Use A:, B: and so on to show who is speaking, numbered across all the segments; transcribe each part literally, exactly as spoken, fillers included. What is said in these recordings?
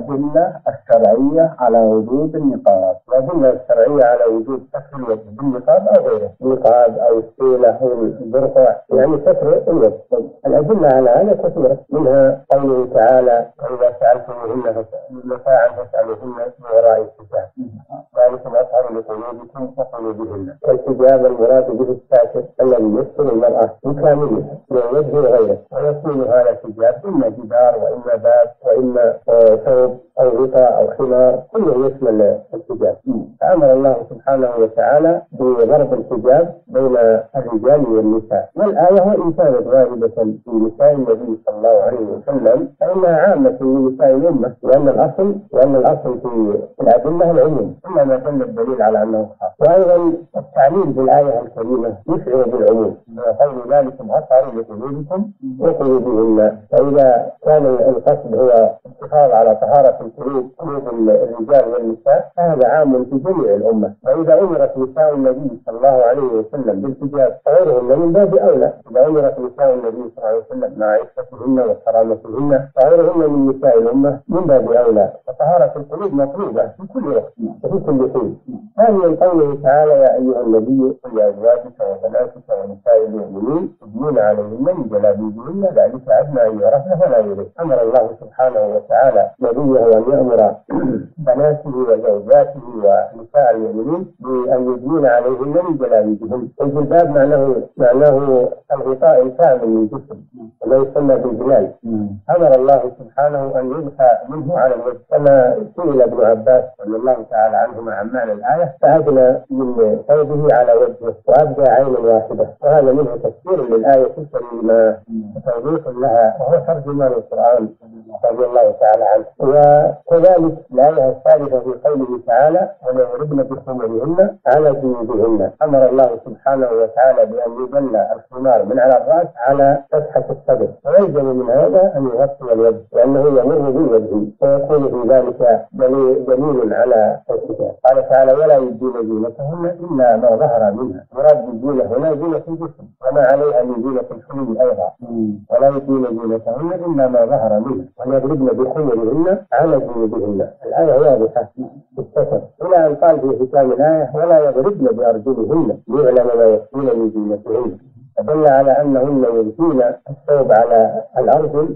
A: الأدلة الشرعية على وجود النقاب، الأدلة الشرعية على وجود ستر الوجه بالنقاب أو غيره، النقاب أو السيلة أو البرقع، يعني ستر الوجه. الأدلة على هذا كثيرة، منها قوله تعالى: وإذا سألتموهن متاعا فاسألوهن من وراء الحجاب، ذلك أطهر لقلوبكم وقلوبهن. والحجاب المراد به الساتر الذي يستر المرأة بكاملها من الوجه وغيره، ويكون هذا الحجاب إما جدار وإما باب وإما ثوب أو غطاء أو حمار، كله يشمل الحجاب. فأمر الله سبحانه وتعالى بضرب الحجاب بين الرجال والنساء، والآية وإن كانت واردة في نساء النبي صلى الله عليه وسلم فإنها عامة لنساء الأمة، لأن الأصل لأن الأصل في الأدلة العموم، إلا ما دل الدليل على أنه خاص. وأيضا التعليل بالآية الكريمة يشعر بالعموم، وقول ذلك أطهر لقلوبكم وقلوبهن. فإذا كان القصد هو الحفاظ على طهارة القلوب قلوب الرجال والنساء فهذا عام في جميع الأمة. وإذا أمرت نساء النبي صلى الله عليه وسلم بالحجاب غيرهن من باب أولى. إذا أمرت نساء النبي صلى الله عليه وسلم مع عفتهن وكرامتهن فغيرهن من نساء الأمة من باب أولى. وطهارة القلوب مطلوبة في كل وقت وفي كل حين. ثانيا قوله تعالى: يا أيها النبي قل لأزواجك وبناتك ونساء المؤمنين يدنين عليهن من جلابيبهن ذلك أدنى أن يعرفن فلا يؤذين. أمر الله سبحانه وتعالى نبيه أن يأمر بناته وزوجاته ونساء المؤمنين بأن يدنين عليهن من جلابيبهن. الجلباب معناه معناه الغطاء الكامل من الجسم وما يسمى بالجلال. أمر الله سبحانه أن يبقى منه على الوجه، كما سئل ابن عباس رضي الله تعالى عنهما عن معنى الآية فأدنى من ثوبه على وجهه وأبدى عينا واحدة، وهذا منه تفسير للآية الكريمة وتوضيح لها، وهو ترجمان القرآن رضي الله تعالى عنه. وكذلك الآية الثالثة في قوله تعالى: وليضربن بخمرهن على جيوبهن. أمر الله سبحانه وتعالى بأن يدل الخمار من على الرأس على فتحة الصدر، ويلزم من هذا أن يغطي الوجه لأنه يمر بالوجه، ويكون في ذلك دليل على الحجاب. قال تعالى: ولا يبدين زينتهن إلا ما ظهر منها. مراد بالزينة هنا زينة الجسم وما عليها من زينة الحلي أيضا. ولا يبدين زينتهن إلا ما ظهر منها وليضربن بخمرهن على جيوبهن. الآية واضحة في السفر، إلى أن قال في ختام الآية: ولا يضربن بأرجلهن ليعلم ما يخفين من زينتهن. فدل على أنهن يلقين الثوب على الأرجل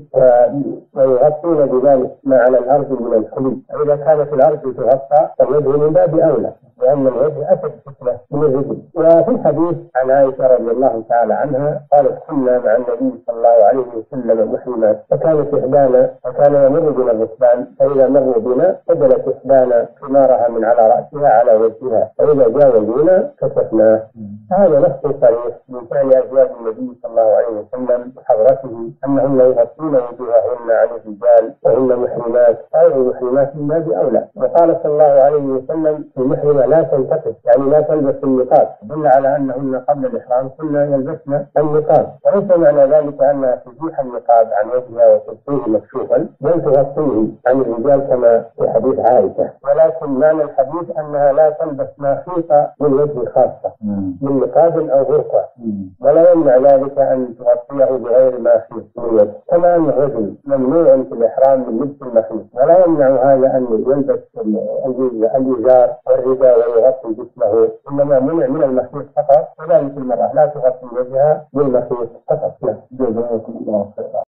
A: ويغطون بذلك ما على الأرجل من الحلي. فإذا كانت الأرجل تغطى فالوجه من باب أولى، لأن الوجه أشد فتنة من الرجل. وفي الحديث عن عائشة رضي الله تعالى عنها قالت: كنا مع النبي صلى الله عليه وسلم محرمات، فكانت إحدانا فكان يمر بنا الركبان، فإذا مروا بنا فجلت إحدانا خمارها من على رأسها على وجهها، فإذا جاوزونا كشفناه. هذا نص صريح من فعل أزواج النبي صلى الله عليه وسلم وحضرته أنهن يغطون وجوههن عن الرجال وهن محرمات، غير المحرمات من باب أولى. وقال صلى الله عليه وسلم: المحرمة لا تنتقد، يعني لا تلبس النقاب، دل على أنهن قبل الإحرام كنا يلبسن النقاب، وليس معنى ذلك أنها تزيح النقاب عن وجهها وتبقيه مكشوفا، بل تغطيه عن الرجال كما في حديث عائشة. ولكن معنى الحديث أنها لا تلبس ما خيط بالوجه خاصة من نقاب أو غرفة، ولا يمنع ذلك أن تغطيه بغير ما خيط بالوجه، كما أن الرجل ممنوع في الإحرام من لبس المخيط، ولا يمنع هذا أن يلبس الإزار والرداء ويغطي جسمه، إنما منع من المخيط فقط. وذلك المرأة لا تغطي وجهها بالمخيط فقط. جزاكم الله خيرا.